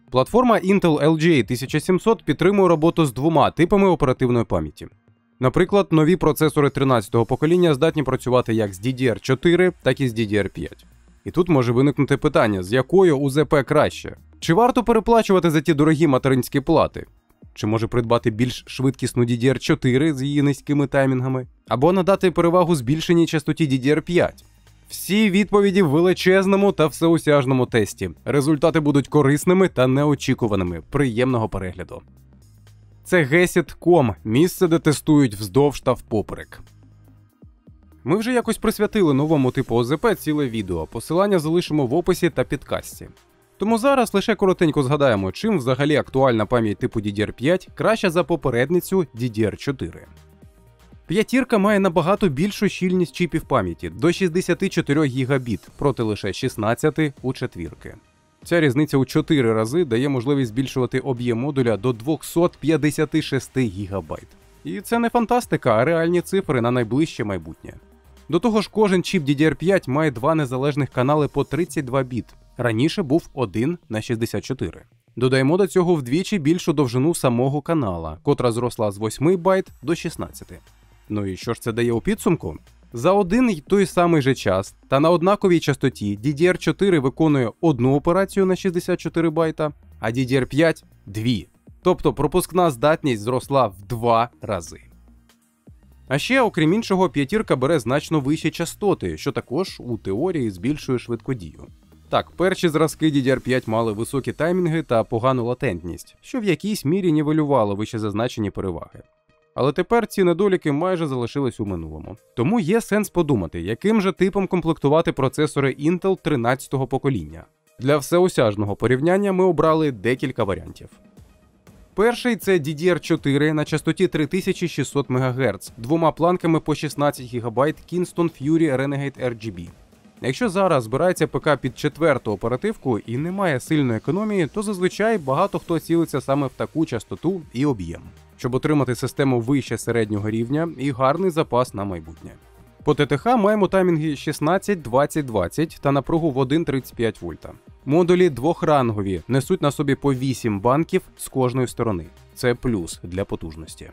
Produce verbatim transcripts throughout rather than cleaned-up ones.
Платформа Intel ел джі ей тисяча сімсот підтримує роботу з двома типами оперативної пам'яті. Наприклад, нові процесори тринадцятого покоління здатні працювати як з ді ді ар чотири, так і з ді ді ар п'ять. І тут може виникнути питання, з якою у зет пе краще? Чи варто переплачувати за ті дорогі материнські плати? Чи може придбати більш швидкісну ді ді ар чотири з її низькими таймінгами? Або надати перевагу збільшеній частоті ді ді ар п'ять? Всі відповіді в величезному та всеосяжному тесті. Результати будуть корисними та неочікуваними. Приємного перегляду. Це гесіт крапка ком, місце, де тестують вздовж та впоперек. Ми вже якось присвятили новому типу о зет пе ціле відео, посилання залишимо в описі та підкасті. Тому зараз лише коротенько згадаємо, чим взагалі актуальна пам'ять типу ді ді ар п'ять краща за попередницю ді ді ар чотири. П'ятірка має набагато більшу щільність чіпів пам'яті – до шістдесят чотири гігабіт, проти лише шістнадцять у четвірки. Ця різниця у чотири рази дає можливість збільшувати об'єм модуля до двісті п'ятдесят шість гігабайт. І це не фантастика, а реальні цифри на найближче майбутнє. До того ж, кожен чіп ді ді ар п'ять має два незалежних канали по тридцять два біт. Раніше був один на шістдесят чотири. Додаємо до цього вдвічі більшу довжину самого канала, котра зросла з восьми байт до шістнадцяти. Ну і що ж це дає у підсумку? За один й той самий же час та на однаковій частоті ді ді ар чотири виконує одну операцію на шістдесят чотири байта, а ді ді ар п'ять – дві. Тобто пропускна здатність зросла в два рази. А ще, окрім іншого, п'ятірка бере значно вищі частоти, що також у теорії збільшує швидкодію. Так, перші зразки ді ді ар п'ять мали високі таймінги та погану латентність, що в якійсь мірі нівелювало вищезазначені переваги. Але тепер ці недоліки майже залишились у минулому. Тому є сенс подумати, яким же типом комплектувати процесори Intel тринадцятого покоління. Для всеосяжного порівняння ми обрали декілька варіантів. Перший – це ді ді ар чотири на частоті три тисячі шістсот мегагерц, двома планками по шістнадцять гігабайт Kingston Fury Renegade ар джі бі. Якщо зараз збирається ПК під четверту оперативку і немає сильної економії, то зазвичай багато хто цілиться саме в таку частоту і об'єм, щоб отримати систему вище середнього рівня і гарний запас на майбутнє. По те те ха маємо таймінги шістнадцять двадцять двадцять та напругу в один тридцять п'ять вольта. Модулі двохрангові, несуть на собі по вісім банків з кожної сторони. Це плюс для потужності.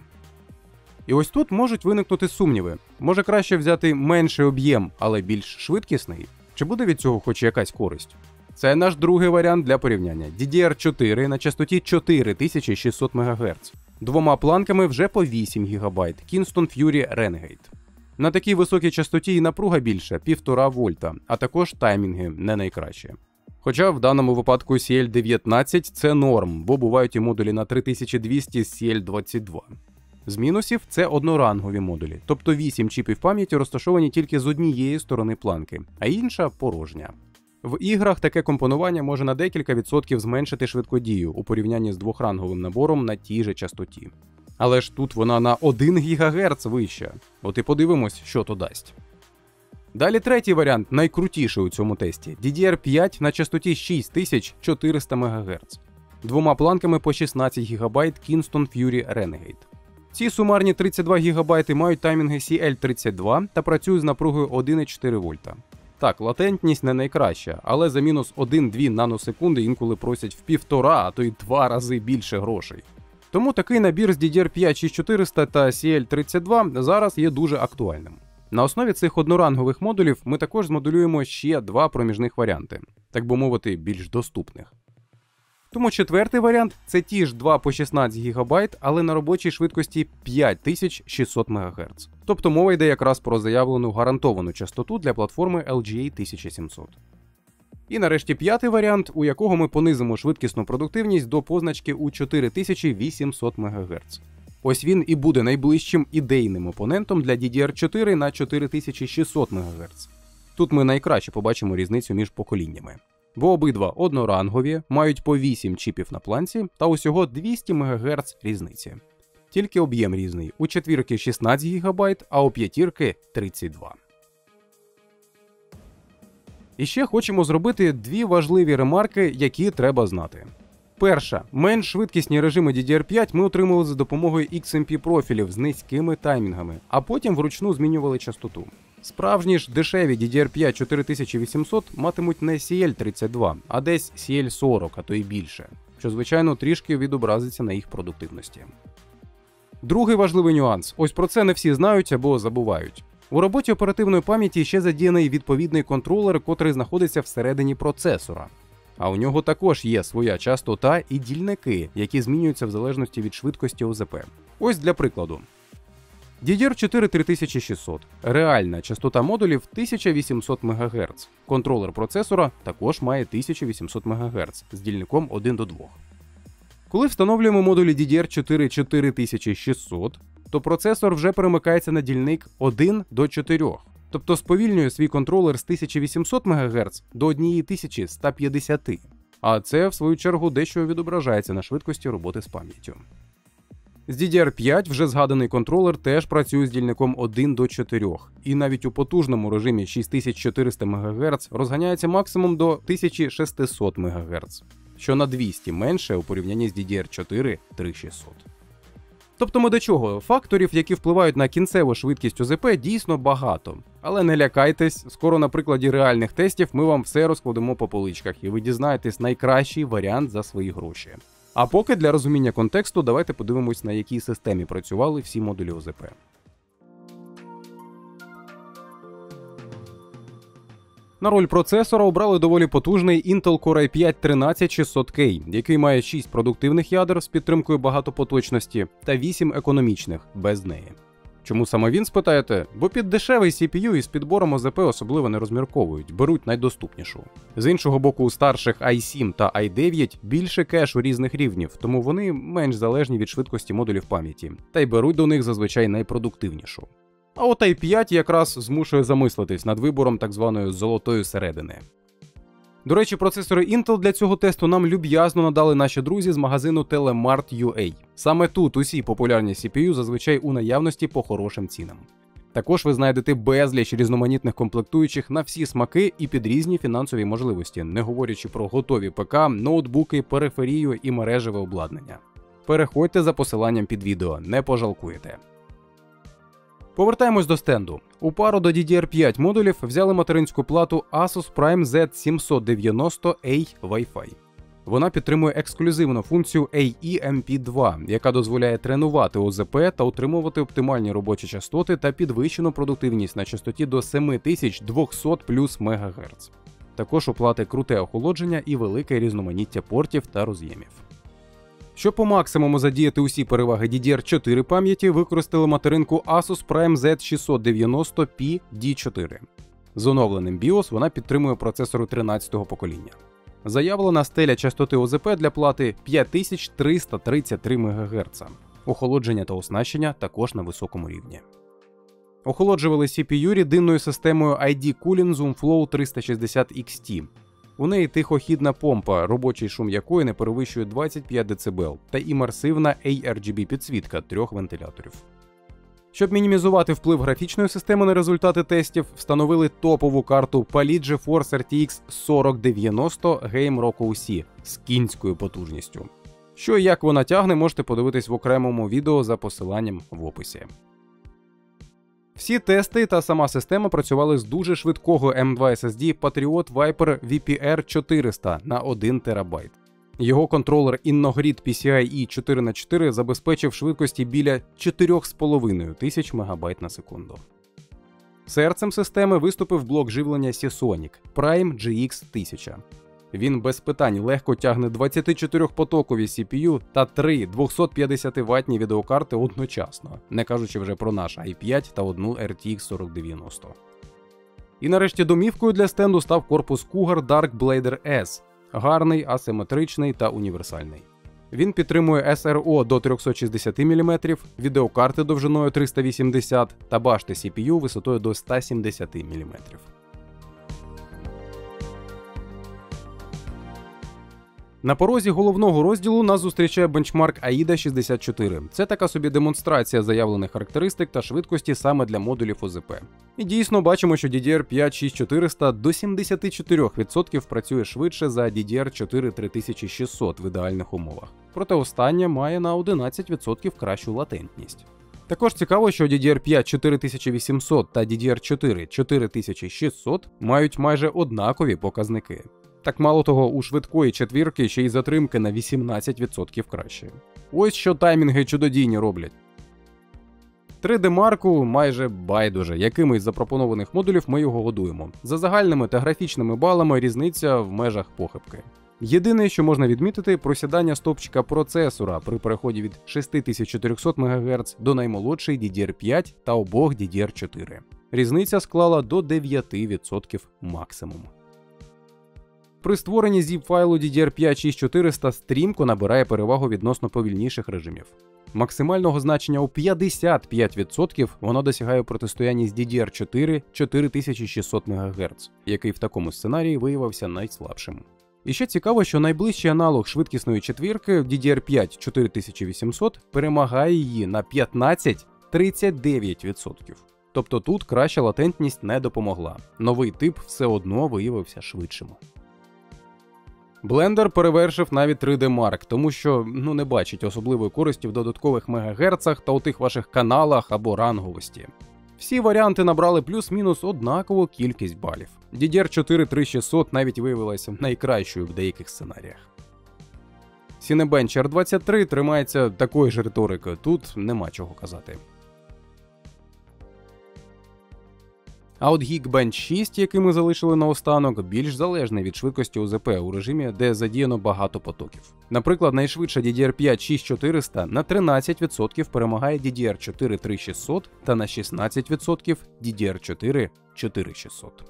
І ось тут можуть виникнути сумніви. Може краще взяти менший об'єм, але більш швидкісний? Чи буде від цього хоч якась користь? Це наш другий варіант для порівняння. ді ді ар чотири на частоті чотири тисячі шістсот мегагерц. Двома планками вже по вісім гігабайт Kingston Fury Renegade. На такій високій частоті і напруга більша – півтора вольта, а також таймінги не найкращі. Хоча в даному випадку сі ел дев'ятнадцять – це норм, бо бувають і модулі на три тисячі двісті з сі ел двадцять два. З мінусів – це однорангові модулі, тобто вісім чіпів пам'яті розташовані тільки з однієї сторони планки, а інша – порожня. В іграх таке компонування може на декілька відсотків зменшити швидкодію у порівнянні з двохранговим набором на тій же частоті. Але ж тут вона на один гігагерц вища. От і подивимось, що то дасть. Далі третій варіант, найкрутіший у цьому тесті. ді ді ар п'ять на частоті шість тисяч чотириста мегагерц. Двома планками по шістнадцять гігабайт Kingston Fury Renegade. Ці сумарні тридцять два гігабайти мають таймінги сі ел тридцять два та працюють з напругою один цілих чотири вольта. Так, латентність не найкраща, але за мінус один-дві наносекунди інколи просять в півтора, а то й два рази більше грошей. Тому такий набір з ді ді ар п'ять шість тисяч чотириста та сі ел тридцять два зараз є дуже актуальним. На основі цих однорангових модулів ми також змодулюємо ще два проміжних варіанти, так би мовити, більш доступних. Тому четвертий варіант – це ті ж два по шістнадцять гігабайт, але на робочій швидкості п'ять тисяч шістсот мегагерц. Тобто мова йде якраз про заявлену гарантовану частоту для платформи ел джі ей тисяча сімсот. І нарешті п'ятий варіант, у якого ми понизимо швидкісну продуктивність до позначки у чотири тисячі вісімсот мегагерц. Ось він і буде найближчим ідейним опонентом для ді ді ар чотири на чотири тисячі шістсот мегагерц. Тут ми найкраще побачимо різницю між поколіннями. Бо обидва однорангові, мають по вісім чіпів на планці та усього двісті мегагерц різниці. Тільки об'єм різний, у четвірки шістнадцять гігабайт, а у п'ятірки тридцять два. І ще хочемо зробити дві важливі ремарки, які треба знати. Перша. Менш швидкісні режими ді ді ар п'ять ми отримали за допомогою ікс ем пі профілів з низькими таймінгами, а потім вручну змінювали частоту. Справжні ж дешеві ді ді ар п'ять чотири тисячі вісімсот матимуть не сі ель тридцять два, а десь сі ель сорок, а то й більше, що, звичайно, трішки відобразиться на їх продуктивності. Другий важливий нюанс. Ось про це не всі знають або забувають. У роботі оперативної пам'яті ще задіяний відповідний контролер, котрий знаходиться всередині процесора. А у нього також є своя частота і дільники, які змінюються в залежності від швидкості о зе пе. Ось для прикладу. ді ді ар чотири три тисячі шістсот. Реальна частота модулів тисяча вісімсот мегагерц. Контролер процесора також має тисяча вісімсот мегагерц з дільником один до двох. Коли встановлюємо модулі ді ді ар чотири чотири тисячі шістсот, то процесор вже перемикається на дільник один до чотирьох. Тобто сповільнює свій контролер з тисяча вісімсот мегагерц до тисяча сто п'ятдесят. А це, в свою чергу, дещо відображається на швидкості роботи з пам'яттю. З ді ді ар п'ять вже згаданий контролер теж працює з дільником один до чотирьох, і навіть у потужному режимі шість тисяч чотириста мегагерц розганяється максимум до тисяча шістсот мегагерц, що на двісті менше у порівнянні з ді ді ар чотири три тисячі шістсот. Тобто ми до чого? Факторів, які впливають на кінцеву швидкість о зе пе, дійсно багато. Але не лякайтесь, скоро на прикладі реальних тестів ми вам все розкладемо по поличках, і ви дізнаєтесь найкращий варіант за свої гроші. А поки для розуміння контексту давайте подивимось, на якій системі працювали всі модулі о зе пе. На роль процесора обрали доволі потужний Intel Core ай п'ять тринадцять шістсот кей, який має шість продуктивних ядер з підтримкою багатопоточності та вісім економічних без неї. Чому саме він, спитаєте? Бо під дешевий сі пі ю із підбором о зе пе особливо не розмірковують, беруть найдоступнішу. З іншого боку, у старших ай сім та ай дев'ять більше кешу різних рівнів, тому вони менш залежні від швидкості модулів пам'яті, та й беруть до них зазвичай найпродуктивнішу. А от ай п'ять якраз змушує замислитись над вибором так званої золотої середини. До речі, процесори Intel для цього тесту нам люб'язно надали наші друзі з магазину Telemart точка ю а. Саме тут усі популярні сі пі ю зазвичай у наявності по хорошим цінам. Також ви знайдете безліч різноманітних комплектуючих на всі смаки і під різні фінансові можливості, не говорячи про готові ПК, ноутбуки, периферію і мережеве обладнання. Переходьте за посиланням під відео, не пожалкуєте. Повертаємось до стенду. У пару до ді ді ар п'ять модулів взяли материнську плату Asus Prime зет сімсот дев'яносто ей Wi-Fi. Вона підтримує ексклюзивну функцію ей і ем пі два, яка дозволяє тренувати о зе пе та утримувати оптимальні робочі частоти та підвищену продуктивність на частоті до сім тисяч двісті плюс мегагерц. Також у плати круте охолодження і велике різноманіття портів та роз'ємів. Щоб по максимуму задіяти усі переваги ді ді ар чотири пам'яті, використали материнку Asus Prime зет шістсот дев'яносто пі ді чотири. З оновленим біос вона підтримує процесори тринадцятого покоління. Заявлена стеля частоти о зе пе для плати п'ять тисяч триста тридцять три мегагерц. Охолодження та оснащення також на високому рівні. Охолоджували сі пі ю рідинною системою ай ді Cooling ZoomFlow триста шістдесят ікс ті. У неї тихохідна помпа, робочий шум якої не перевищує двадцять п'ять децибел, та імерсивна ей ар джі бі підсвітка трьох вентиляторів. Щоб мінімізувати вплив графічної системи на результати тестів, встановили топову карту Palit GeForce ар ті ікс сорок дев'яносто Game Rock о сі з кінською потужністю. Що і як вона тягне, можете подивитись в окремому відео за посиланням в описі. Всі тести та сама система працювали з дуже швидкого ем два ес ес ді Patriot Viper ві пі ар чотириста на один терабайт. Його контролер InnoGrid пі сі ай і чотири на чотири забезпечив швидкості біля чотири з половиною тисяч мегабайт на секунду. Серцем системи виступив блок живлення Seasonic Prime джі ікс тисяча. Він без питань легко тягне двадцятичотирьохпотокові сі пі ю та три двохсотп'ятдесятиваттні відеокарти одночасно, не кажучи вже про наш ай п'ять та одну ар ті ікс сорок дев'яносто. І нарешті домівкою для стенду став корпус Cougar Dark Blader S. Гарний, асиметричний та універсальний. Він підтримує ес ар о до триста шістдесят міліметрів, відеокарти довжиною триста вісімдесят та башти сі пі ю висотою до ста сімдесят міліметрів. На порозі головного розділу нас зустрічає бенчмарк аїда шістдесят чотири. Це така собі демонстрація заявлених характеристик та швидкості саме для модулів о зе пе. І дійсно бачимо, що ді ді ар п'ять шість тисяч чотириста до сімдесят чотири відсотки працює швидше за ді ді ар чотири три тисячі шістсот в ідеальних умовах. Проте остання має на одинадцять відсотків кращу латентність. Також цікаво, що ді ді ар п'ять чотири тисячі вісімсот та ді ді ар чотири чотири тисячі шістсот мають майже однакові показники. Так мало того, у швидкої четвірки ще й затримки на вісімнадцять відсотків краще. Ось що таймінги чудодійні роблять. три ді Mark майже байдуже, якими із запропонованих модулів ми його годуємо. За загальними та графічними балами різниця в межах похибки. Єдине, що можна відмітити, просідання стопчика процесора при переході від шість тисяч чотириста МГц до наймолодшої ді ді ар п'ять та обох ді ді ар чотири. Різниця склала до дев'ять відсотків максимум. При створенні зіп-файлу ді ді ар п'ять шість тисяч чотириста стрімко набирає перевагу відносно повільніших режимів. Максимального значення у п'ятдесят п'ять відсотків воно досягає у протистоянні з ді ді ар чотири чотири тисячі шістсот МГц, який в такому сценарії виявився найслабшим. І ще цікаво, що найближчий аналог швидкісної четвірки ді ді ар п'ять чотири тисячі вісімсот перемагає її на п'ятнадцять тридцять дев'ять відсотків. Тобто тут краща латентність не допомогла. Новий тип все одно виявився швидшим. Blender перевершив навіть три ді Mark, тому що ну, не бачить особливої користі в додаткових мегагерцах та у тих ваших каналах або ранговості. Всі варіанти набрали плюс-мінус однакову кількість балів. ді ді ар чотири три тисячі шістсот навіть виявилася найкращою в деяких сценаріях. Cinebench ар двадцять три тримається такою ж риторикою, тут нема чого казати. А от Geekbench шість, який ми залишили наостанок, більш залежний від швидкості о зе пе у режимі, де задіяно багато потоків. Наприклад, найшвидша ді ді ар п'ять шість тисяч чотириста на тринадцять відсотків перемагає ді ді ар чотири три тисячі шістсот та на шістнадцять відсотків ді ді ар чотири чотири тисячі шістсот.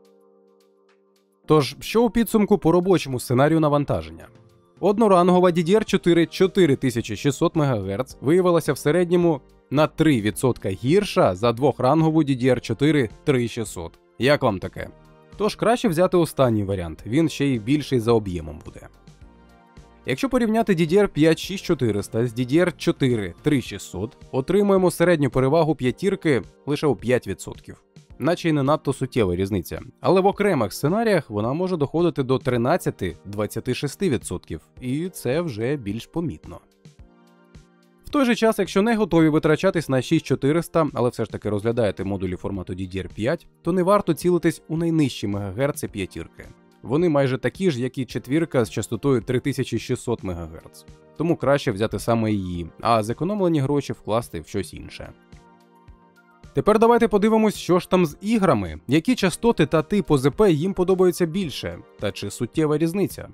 Тож, що у підсумку по робочому сценарію навантаження? Однорангова ді ді ар чотири чотири тисячі шістсот МГц виявилася в середньому на три відсотки гірша за двохрангову ді ді ар чотири три тисячі шістсот. Як вам таке? Тож краще взяти останній варіант, він ще й більший за об'ємом буде. Якщо порівняти ді ді ар п'ять шість тисяч чотириста з ді ді ар чотири три тисячі шістсот, отримуємо середню перевагу п'ятірки лише у п'ять відсотків. Наче й не надто суттєва різниця, але в окремих сценаріях вона може доходити до тринадцять - двадцять шість відсотків, і це вже більш помітно. В той же час, якщо не готові витрачатись на шість тисяч чотириста, але все ж таки розглядаєте модулі формату ді ді ар п'ять, то не варто цілитись у найнижчі мегагерци п'ятірки. Вони майже такі ж, як і четвірка з частотою три тисячі шістсот МГц. Тому краще взяти саме її, а зекономлені гроші вкласти в щось інше. Тепер давайте подивимось, що ж там з іграми, які частоти та тип о зе пе їм подобаються більше, та чи суттєва різниця.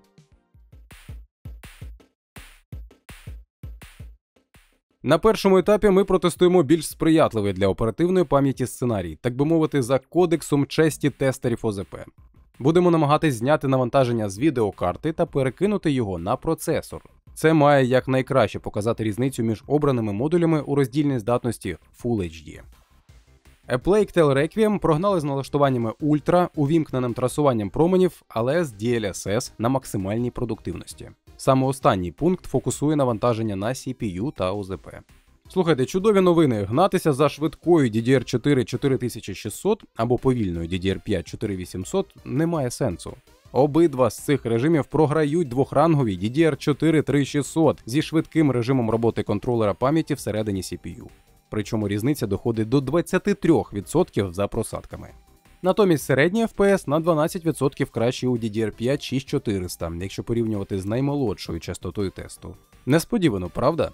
На першому етапі ми протестуємо більш сприятливий для оперативної пам'яті сценарій, так би мовити, за кодексом честі тестерів о зе пе. Будемо намагатись зняти навантаження з відеокарти та перекинути його на процесор. Це має якнайкраще показати різницю між обраними модулями у роздільній здатності Full ейч ді. A Plague Tale Requiem прогнали з налаштуваннями Ultra, увімкненим трасуванням променів, але з ді ел ес ес на максимальній продуктивності. Саме останній пункт фокусує навантаження на сі пі ю та о зе пе. Слухайте, чудові новини. Гнатися за швидкою ді ді ар чотири чотири тисячі шістсот або повільною ді ді ар п'ять чотири тисячі вісімсот немає сенсу. Обидва з цих режимів програють двохранговій ді ді ар чотири три тисячі шістсот зі швидким режимом роботи контролера пам'яті всередині сі пі ю. Причому різниця доходить до двадцять три відсотки за просадками. Натомість середній еф пі ес на дванадцять відсотків кращий у ді ді ар п'ять шість тисяч чотириста, якщо порівнювати з наймолодшою частотою тесту. Несподівано, правда?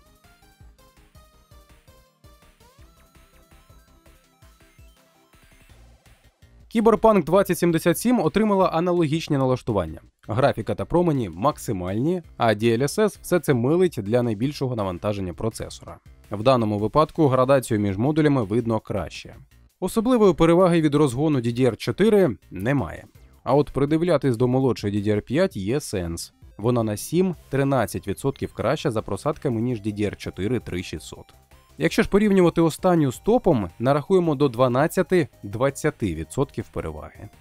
Cyberpunk двадцять сімдесят сім отримала аналогічні налаштування. Графіка та промені максимальні, а ді ел ес ес все це милить для найбільшого навантаження процесора. В даному випадку градацію між модулями видно краще. Особливої переваги від розгону ді ді ар чотири немає. А от придивлятись до молодшої ді ді ар п'ять є сенс. Вона на сім - тринадцять відсотків краща за просадками, ніж ді ді ар чотири три тисячі шістсот. Якщо ж порівнювати останню з топом, нарахуємо до дванадцять - двадцять відсотків переваги.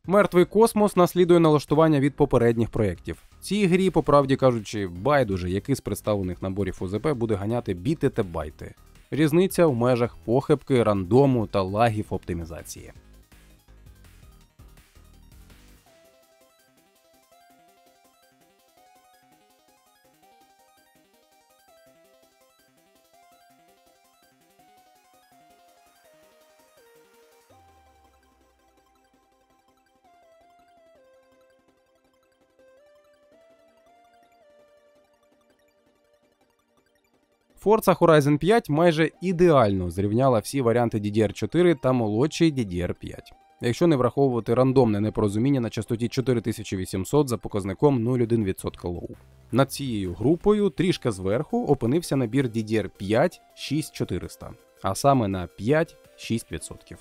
Мертвий космос наслідує налаштування від попередніх проєктів. Цій грі, по правді кажучи, байдуже, який з представлених наборів о зе пе буде ганяти біти та байти. Різниця в межах похибки, рандому та лагів оптимізації. Forza Horizon п'ять майже ідеально зрівняла всі варіанти ді ді ар чотири та молодший ді ді ар п'ять, якщо не враховувати рандомне непорозуміння на частоті чотири тисячі вісімсот за показником нуль цілих одна десята відсотка лоу. Над цією групою трішки зверху опинився набір ді ді ар п'ять шість тисяч чотириста, а саме на п'ять-шість відсотків.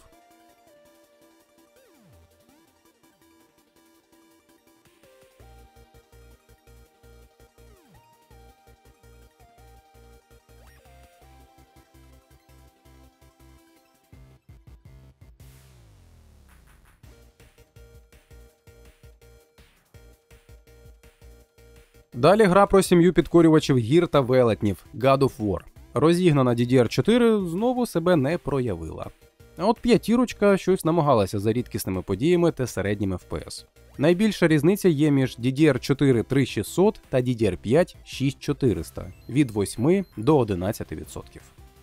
Далі гра про сім'ю підкорювачів гір та велетнів God of War. Розігнана ді ді ар чотири знову себе не проявила. А от п'ятірочка щось намагалася за рідкісними подіями та середнім еф пі ес. Найбільша різниця є між ді ді ар чотири три тисячі шістсот та ді ді ар п'ять шість тисяч чотириста від восьми до одинадцяти відсотків.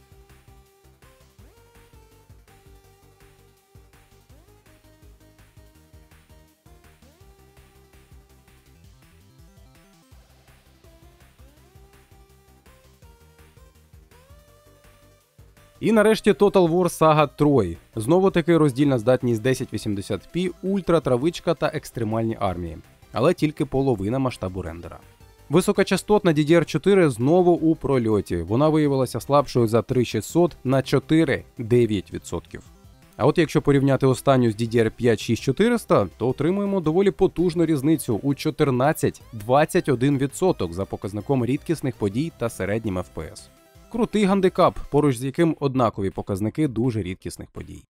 І нарешті Total War Saga Troy. Знову таки роздільна здатність десять вісімдесят пі, ультра, травичка та екстремальні армії. Але тільки половина масштабу рендера. Високочастотна ді ді ар чотири знову у прольоті. Вона виявилася слабшою за три тисячі шістсот на чотири - дев'ять відсотків. А от якщо порівняти останню з ді ді ар п'ять шість тисяч чотириста, то отримуємо доволі потужну різницю у чотирнадцять - двадцять один відсоток за показником рідкісних подій та середнім еф пі ес. Крутий гандикап, поруч з яким однакові показники дуже рідкісних подій.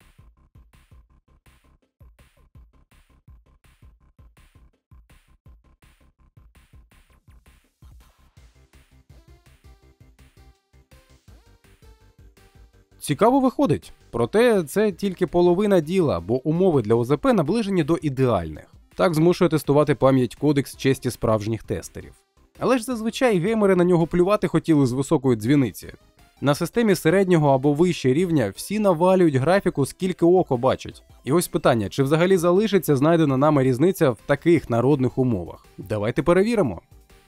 Цікаво виходить. Проте це тільки половина діла, бо умови для о зе пе наближені до ідеальних. Так змушує тестувати пам'ять кодекс честі справжніх тестерів. Але ж зазвичай геймери на нього плювати хотіли з високої дзвіниці. На системі середнього або вище рівня всі навалюють графіку, скільки око бачить. І ось питання, чи взагалі залишиться знайдена нами різниця в таких народних умовах? Давайте перевіримо.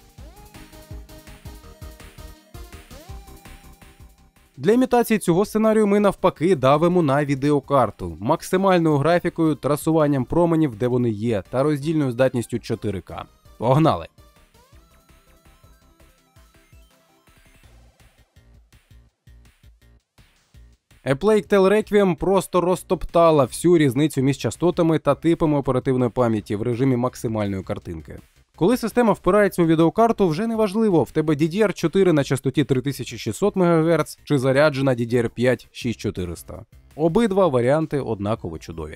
Для імітації цього сценарію ми навпаки давимо на відеокарту, максимальною графікою, трасуванням променів, де вони є, та роздільною здатністю чотири ка. Погнали! A Plague Tale Requiem просто розтоптала всю різницю між частотами та типами оперативної пам'яті в режимі максимальної картинки. Коли система впирається у відеокарту, вже не важливо, в тебе ді ді ар чотири на частоті три тисячі шістсот мегагерц чи заряджена ді ді ар п'ять шість тисяч чотириста. Обидва варіанти однаково чудові.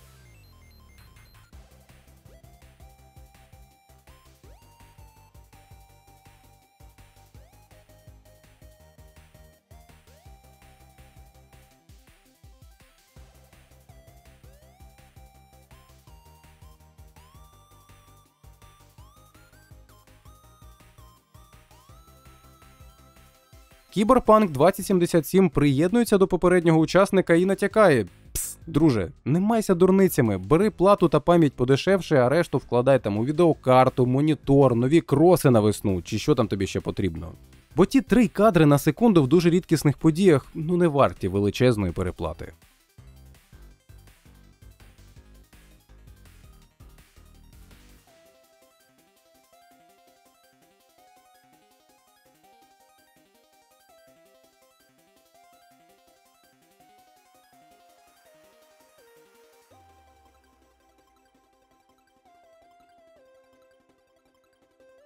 Cyberpunk двадцять сімдесят сім приєднується до попереднього учасника і натякає: «Пс, друже, не майся дурницями, бери плату та пам'ять подешевше, а решту вкладай там у відеокарту, монітор, нові кроси на весну, чи що там тобі ще потрібно». Бо ті три кадри на секунду в дуже рідкісних подіях, ну не варті величезної переплати.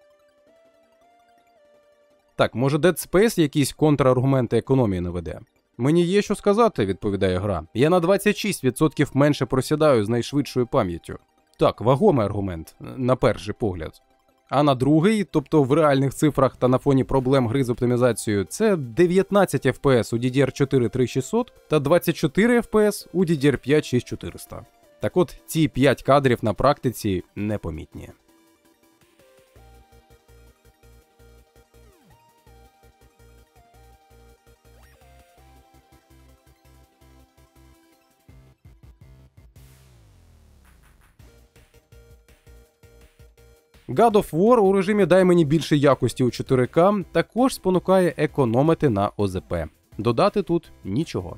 Так, може Dead Space якісь контраргументи економії наведе? Мені є що сказати, відповідає гра. Я на двадцять шість відсотків менше просідаю з найшвидшою пам'яттю. Так, вагомий аргумент, на перший погляд. А на другий, тобто в реальних цифрах та на фоні проблем гри з оптимізацією, це дев'ятнадцять еф пі ес у ді ді ар чотири три шістсот та двадцять чотири еф пі ес у ді ді ар п'ять шість чотириста. Так от, ці п'ять кадрів на практиці непомітні. God of War у режимі «дай мені більше якості» у чотири ка також спонукає економити на о зе пе. Додати тут нічого.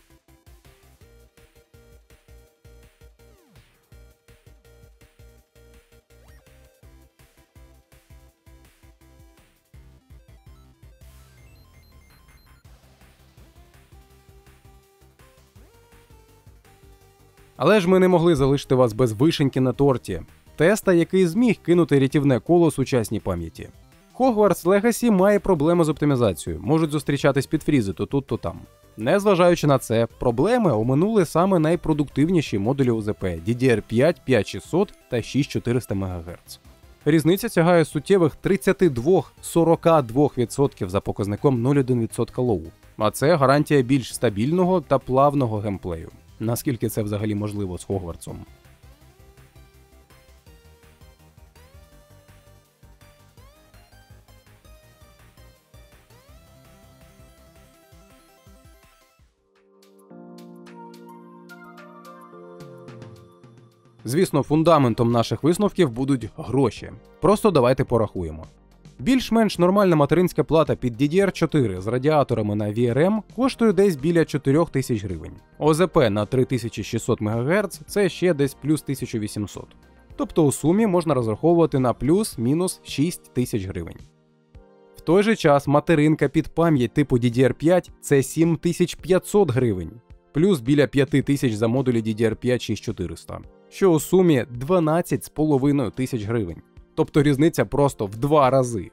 Але ж ми не могли залишити вас без вишеньки на торті. Теста, який зміг кинути рятівне коло сучасній пам'яті. Hogwarts Legacy має проблеми з оптимізацією, можуть зустрічатись підфрізи то тут, то там. Незважаючи на це, проблеми оминули саме найпродуктивніші модулі о зе пе ді ді ар п'ять п'ять шістсот та шість чотириста МГц. Різниця сягає суттєвих тридцять два - сорок два відсотки за показником нуль цілих одна десята відсотка лоу. А це гарантія більш стабільного та плавного геймплею. Наскільки це взагалі можливо з Хогвартсом? Звісно, фундаментом наших висновків будуть гроші. Просто давайте порахуємо. Більш-менш нормальна материнська плата під ді ді ар чотири з радіаторами на ві ар ем коштує десь біля чотири тисячі гривень. о зе пе на три тисячі шістсот МГц – це ще десь плюс тисяча вісімсот. Тобто у сумі можна розраховувати на плюс-мінус шість тисяч гривень. В той же час материнка під пам'ять типу ді ді ар п'ять – це сім тисяч п'ятсот гривень. Плюс біля п'ять тисяч за модулі ді ді ар п'ять шість чотириста, що у сумі дванадцять з половиною тисяч гривень. Тобто різниця просто в два рази.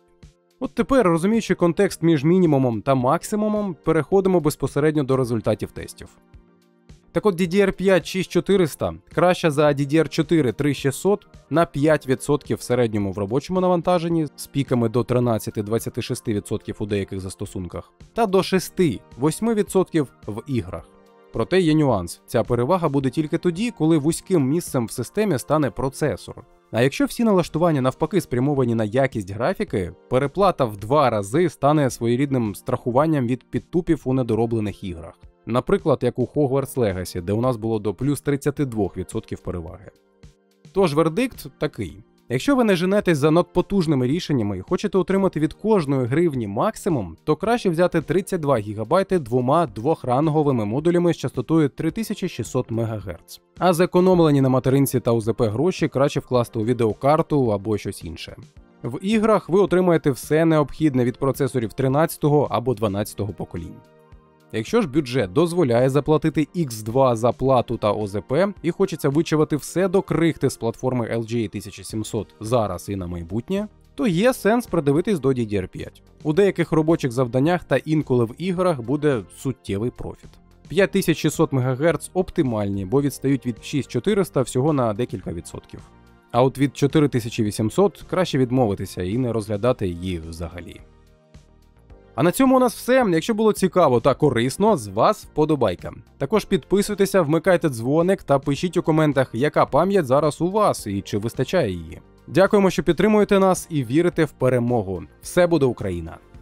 От тепер, розуміючи контекст між мінімумом та максимумом, переходимо безпосередньо до результатів тестів. Так от ді ді ар п'ять шість чотириста краща за ді ді ар чотири три шістсот на п'ять відсотків в середньому в робочому навантаженні, з піками до тринадцять - двадцять шість відсотків у деяких застосунках, та до шість - восьми відсотків в іграх. Проте є нюанс. Ця перевага буде тільки тоді, коли вузьким місцем в системі стане процесор. А якщо всі налаштування навпаки спрямовані на якість графіки, переплата в два рази стане своєрідним страхуванням від підтупів у недороблених іграх. Наприклад, як у Hogwarts Legacy, де у нас було до плюс тридцять два відсотки переваги. Тож вердикт такий. Якщо ви не женетесь за надпотужними рішеннями і хочете отримати від кожної гривні максимум, то краще взяти тридцять два гігабайти двома двохранговими модулями з частотою три тисячі шістсот МГц. А зекономлені на материнці та о зе пе гроші краще вкласти у відеокарту або щось інше. В іграх ви отримаєте все необхідне від процесорів тринадцятого або дванадцятого поколінь. Якщо ж бюджет дозволяє заплатити ікс два за плату та о зе пе і хочеться вичавити все до крихти з платформи ел джі тисяча сімсот зараз і на майбутнє, то є сенс придивитись до ді ді ар п'ять. У деяких робочих завданнях та інколи в іграх буде суттєвий профіт. п'ять тисяч шістсот МГц оптимальні, бо відстають від шість тисяч чотириста всього на декілька відсотків. А от від чотири тисячі вісімсот краще відмовитися і не розглядати її взагалі. А на цьому у нас все. Якщо було цікаво та корисно, з вас вподобайка. Також підписуйтеся, вмикайте дзвоник та пишіть у коментах, яка пам'ять зараз у вас і чи вистачає її. Дякуємо, що підтримуєте нас і вірите в перемогу. Все буде Україна!